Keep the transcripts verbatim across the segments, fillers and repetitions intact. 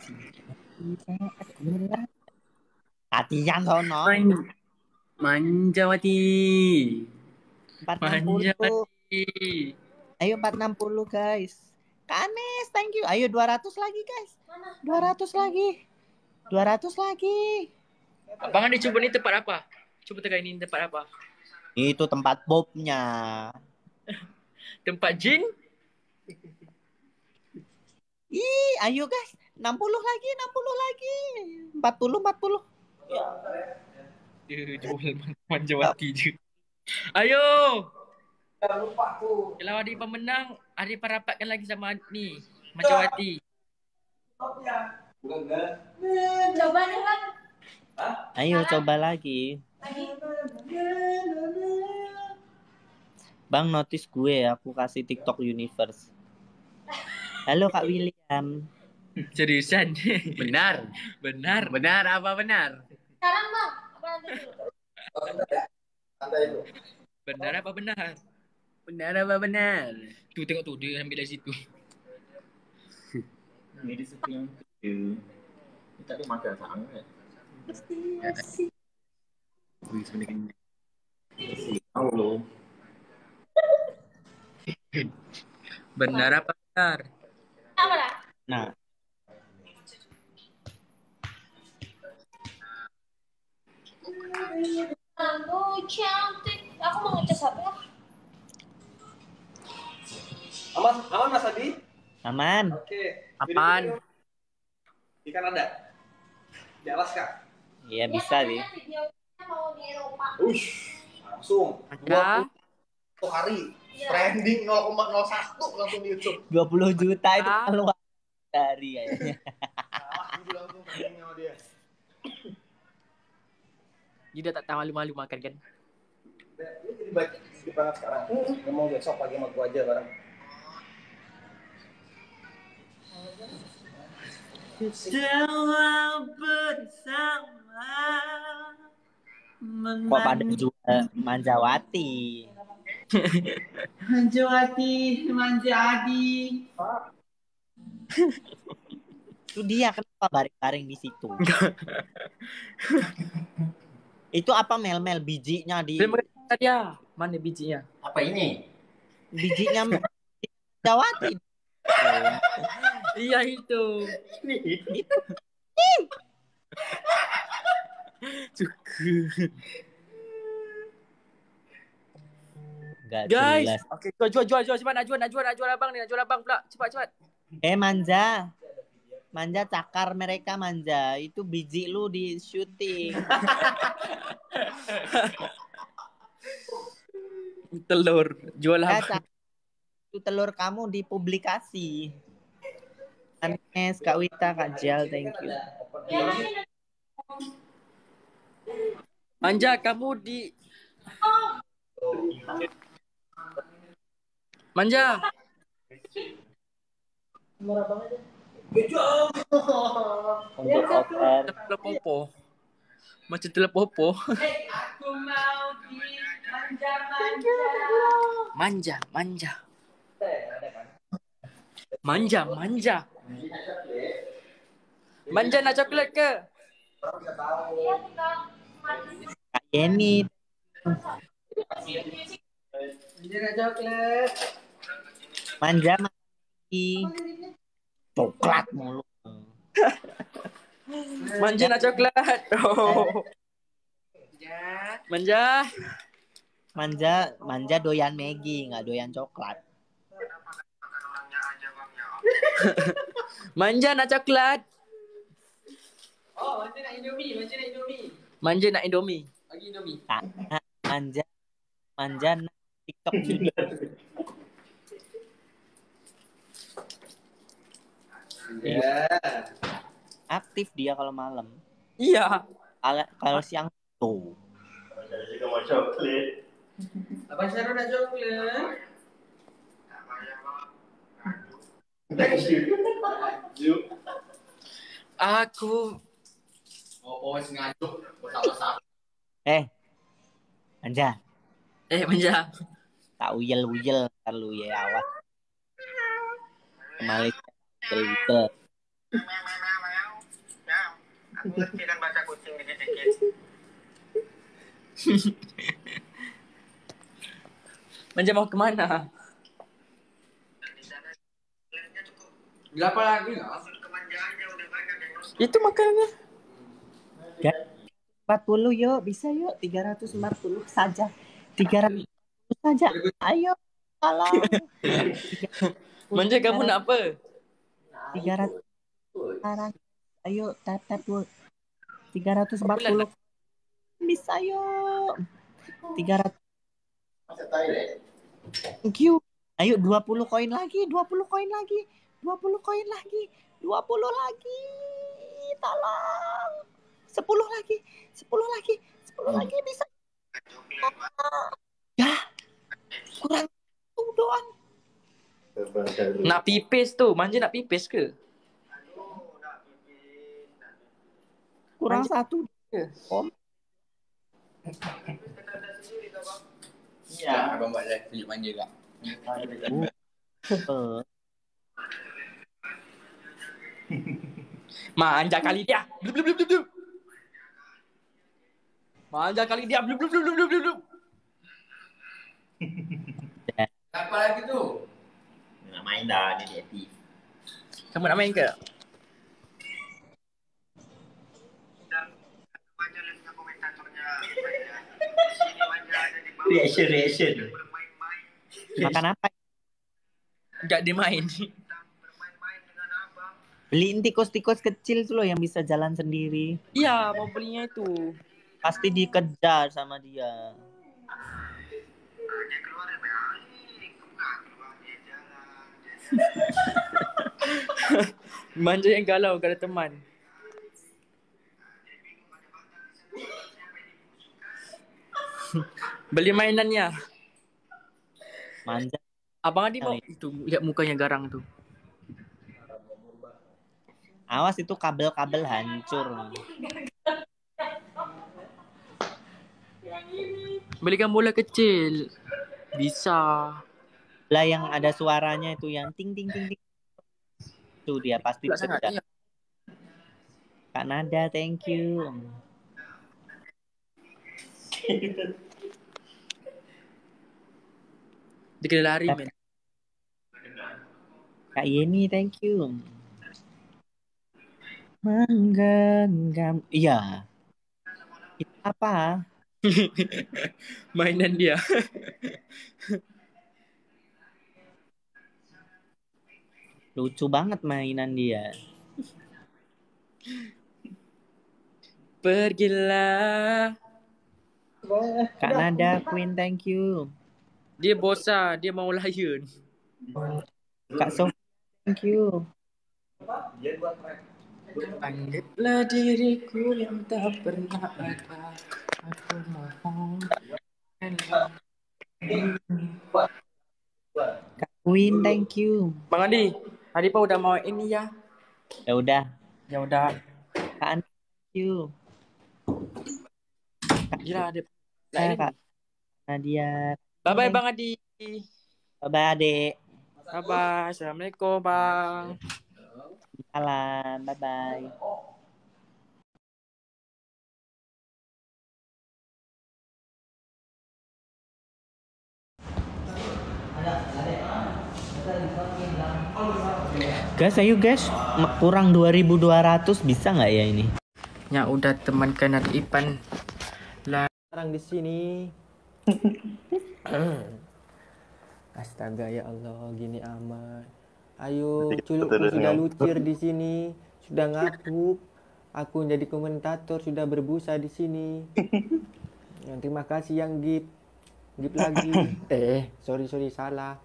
Latihan sono. Man- Manjawati. empat enam puluh. Manjawati. Ayo empat enam puluh guys. Kanes, thank you. Ayo dua ratus lagi guys. dua ratus lagi. dua ratus lagi. Abang ada coba nih tempat apa? Coba tekan ini tempat apa? Itu tempat popnya. Tempat jin? Ih, ayo guys. enam puluh lagi, enam puluh lagi. empat puluh, empat puluh. Dia jual Manjawati je. Ayo. Jangan lupa aku. Kalau ada pemenang, ada perapatkan lagi sama ni Manjawati. Bukan kan? Coba nih kan. Ayo coba lagi. Bang notice gue, aku kasih TikTok Universe. Halo Kak William. Seriusan? Benar. Benar. Benar apa benar? Sekarang bang, apa nanti dulu? Santai itu. Benar apa benar? Benar apa benar? Tuh tengok tuh dia ambil dari situ. Ini di situ yang kecil. Ini tadi makan sangat. Wih, sebenarnya. Tahu lo. Benar apa benar? Apa lah? Nah, Kamu cantik. Aku mau ngecas apa ya? Aman, aman Mas Adi? aman. Oke. Apaan? Di Kanada. Di Alaska. Iya bisa sih. Videonya mau di Eropa. Ush, langsung. Maka Satu hari. Iya. Trending nol koma nol satu langsung di YouTube. dua puluh juta itu Ah. keluar dari kayaknya. Salah, ini langsung trending sama dia. dia tak tahu malu-malu makan kan? Nah, ini jadi baik sedikit banget sekarang. Ngomong besok pagi sama gua aja bareng. Setelah bersama. Kok pada jual Manjawati? Manjawati, Manjadi. Itu dia kenapa baring-baring di situ? Itu apa mel-mel bijinya di Terima kasih dia. Mana bijinya? Apa ini? bijinya Manjawati. Iya itu. Cukup. Gak Guys, jelas. oke, okay. jual jual jual cepat nak jual nak jual nak jual abang ni nak jual abang pula. Cepat cepat. Eh Manja. Manja cakar mereka Manja. Itu biji lu di syuting. Telur jual Ya, abang. cak- itu telur kamu dipublikasi. Anes, Kak Wita, Kak Jal, thank you. Manja kamu di Manja. Untuk over. Telepopo. Macam telepopo. Aku mau di manja, manja. Manja, manja. Manja, manja. Manja nak coklat ke? Iya tinggal mandi. Kak Yeni, Manja nak coklat. Manja Mandi. Coklat mulu. Manja nak coklat. Oh. Ya. Manja. Manja, Manja doyan Maggi, nggak doyan coklat. Manja nak coklat. Oh, manja nak Indomie, manja nak Indomie. Manja nak Indomie. Bagi Indomie. Tak, Manja, Manja nak TikTok juga. Ya. Aktif dia kalau malam. Iya. Kalau kalau siang tuh. Jadi juga mau coklat. Abang Syarul nak coklat. Juk. Aku Oh, oh sengaja. Salah-salah. Eh, Manja, eh Manja. tak uyel-uyel kalau ya awas. Malaysia uyel-uyel. ngerti kan bahasa kucing dikit-dikit. Manja mau kemana? Berapa lagi lah? Itu makanannya. empat puluh yuk, bisa yuk. tiga ratus empat puluh saja. tiga ratus saja. Ayo. Tolong. Manja kamu nak apa? tiga ratus sekarang. Ayo tap tap yuk. tiga ratus empat puluh. Bisa yuk. tiga ratus. Thank you. Ayo dua puluh koin lagi, dua puluh koin lagi. dua puluh koin lagi. dua puluh lagi. Tolong. sepuluh lagi. sepuluh lagi. sepuluh lagi bisa. Ya. Kurang satu doang. Nak pipis tu. Manja nak pipis ke? Kurang Manja. satu. Om. Ya, abang buat live tunjuk manja tak? Uh. Manja kali dia. Blub blub blub blub. Manja kali dia. Blub blub blub blub blub blub. Apa lagi tu? Nak main dah, dia aktif. Kamu nak main ke? Reaction, reaction. Makan apa? Enggak dia main. Beliin tikus-tikus kecil tuh loh yang bisa jalan sendiri. Iya, mau belinya itu. Pasti dikejar sama dia. Manja yang galau gak ada teman. Beli mainannya. Manja. Abang Adi mau itu lihat mukanya garang tuh. Awas itu kabel-kabel hancur. Belikan bola kecil. Bisa. Lah yang ada suaranya itu yang ting ting ting ting. Tuh dia pasti Tidak sangat. dikejar. Iya. Kak Nada, thank you. Dia lari men. Kak Yeni, thank you. Menggenggam. Iya. Itu apa? Mainan dia. Lucu banget mainan dia. Pergilah. Kak Nada, Queen, thank you. Dia bosan, dia mau layan. Kak Sof, thank you. Anggaplah diriku yang tak pernah ada. Aku mohon. Kak Queen, thank you. Bang Adi, Adi pa udah mau ini ya. Ya udah. Ya udah. Kak Andi, thank you. Gila Adi. Nah, Kak Nadia. Bye bye Bang Adi. Bye bye Adek. Bye bye. Assalamualaikum Bang. Salam. Bye bye. Guys, ayo guys, kurang dua ribu dua ratus bisa nggak ya ini? Ya udah temankan Adi Ipan. Lah Sekarang di sini. Astaga ya Allah, gini amat. Ayo, culukku sudah lucir di sini, sudah ngapuk. Aku jadi komentator sudah berbusa di sini. Ya, terima kasih yang gip, gip lagi. Eh, sorry sorry salah.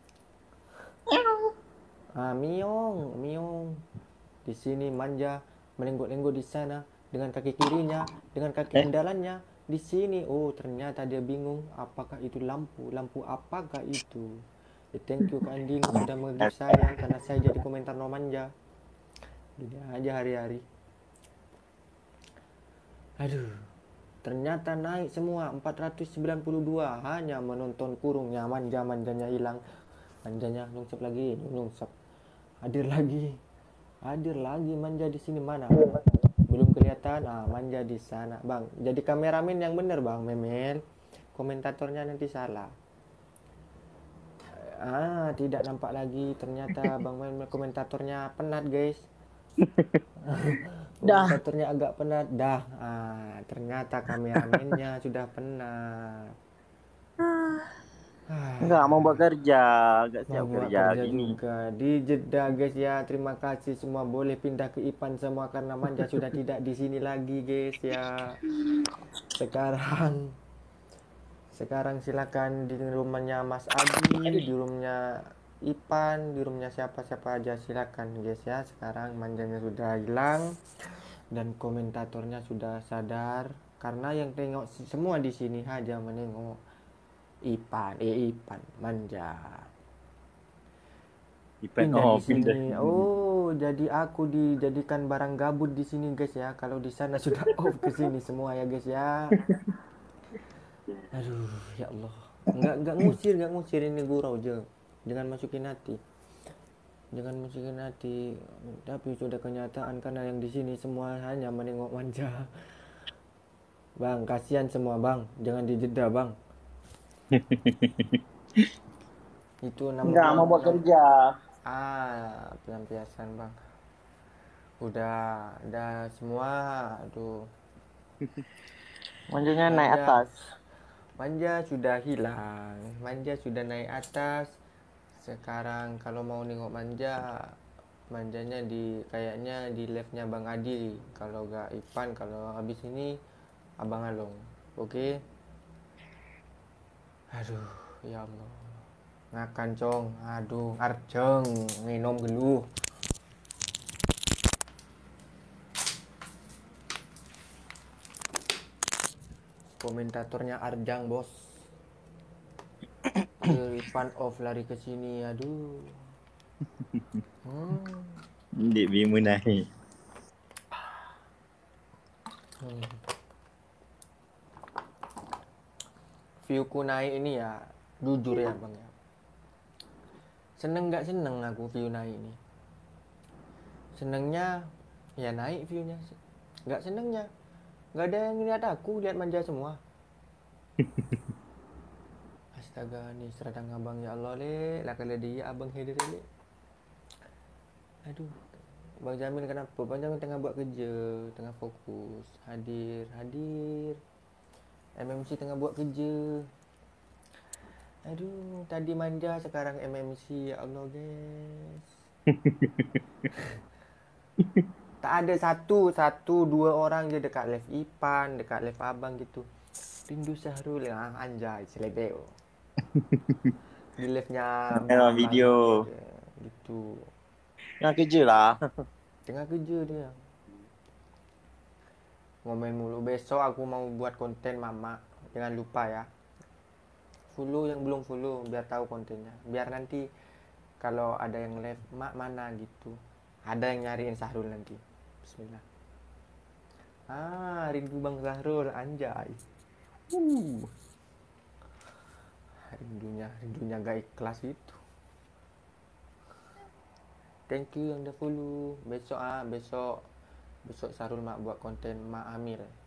Ah, miong, miong. Di sini manja, melenggok-lenggok di sana dengan kaki kirinya, dengan kaki andalannya. Di sini, oh ternyata dia bingung apakah itu lampu, lampu apakah itu. Ya, thank you Kak Anding sudah mengagip saya karena saya jadi komentar no manja. Dunia aja hari-hari. Aduh, ternyata naik semua empat ratus sembilan puluh dua hanya menonton kurungnya manja-manjanya hilang. Manjanya nungsep lagi, nungsep. Hadir lagi. Hadir lagi manja di sini mana? Belum kelihatan. Ah, manja di sana, Bang. Jadi kameramen yang bener, Bang Memel. Komentatornya nanti salah. Ah, tidak nampak lagi. Ternyata Bang Memel komentatornya penat, guys. Dah. Komentatornya agak penat. Dah. Ah, ternyata kameramennya sudah penat. Ah. Enggak mau buat kerja, enggak siap Mau buat kerja kerja gini. juga di Jeddah, guys ya. Terima kasih semua, boleh pindah ke Ipan semua karena Manja sudah tidak di sini lagi, guys ya. Sekarang sekarang silakan di rumahnya Mas Adi, di rumahnya Ipan, di rumahnya siapa-siapa aja silakan, guys ya. Sekarang Manjanya sudah hilang dan komentatornya sudah sadar karena yang tengok semua di sini hanya menengok Ipan, eh Ipan, Manja. Ipan Pindah oh di sini. pindah. Oh, jadi aku dijadikan barang gabut di sini, guys ya. Kalau di sana sudah off ke sini semua ya, guys ya. Aduh, ya Allah. Enggak enggak ngusir, enggak ngusir ini gurau je. Jangan masukin hati. Jangan masukin hati. Tapi sudah kenyataan karena yang di sini semua hanya menengok Manja. Bang, kasihan semua, Bang. Jangan di Jeddah, Bang. Itu nama Enggak mau buat kerja. Ah, pelampiasan, Bang. Udah, udah semua. Aduh. Manjanya naik Manja. atas. Manja sudah hilang. Manja sudah naik atas. Sekarang kalau mau nengok Manja, Manjanya di kayaknya di live-nya Bang Adi. Kalau gak Ipan, kalau habis ini Abang Along. Oke. Aduh, ya Allah. Ngakan cong. Aduh, arjeng minum geluh. Komentatornya Arjang, bos. Ipan off lari ke sini, aduh. Hmm. Dik Bima naik. Hmm. Viewku naik ini ya, jujur ya Bang ya. Seneng nggak seneng aku view naik ini. Senengnya ya naik viewnya. Nggak senengnya nggak ada yang lihat aku, lihat Manja semua. Astaga, nih seradang abang ya Allah le, lah kalau dia abang hadir le. Aduh, Bang Jamil kenapa? Bang Jamil tengah buat kerja, tengah fokus, hadir, hadir. M M C tengah buat kerja. Aduh, tadi Manja, sekarang M M C, ya Allah guys. Tak ada satu, satu, dua orang je dekat live Ipan, dekat live abang gitu. Rindu Syahrul, ah, anjay, selebeo. Di live-nya Kamera video. gitu. Tengah kerja lah. Tengah kerja dia. Ngomen mulu. Besok aku mau buat konten mama. Jangan lupa ya. Follow yang belum follow biar tahu kontennya. Biar nanti kalau ada yang live mak mana gitu. Ada yang nyariin Sahrul nanti. Bismillah. Ah, rindu Bang Sahrul, anjay. Uh. Rindunya, rindunya gak ikhlas itu. Thank you yang udah follow. Besok ah, besok besok Sahrul mak buat konten Mak Amir.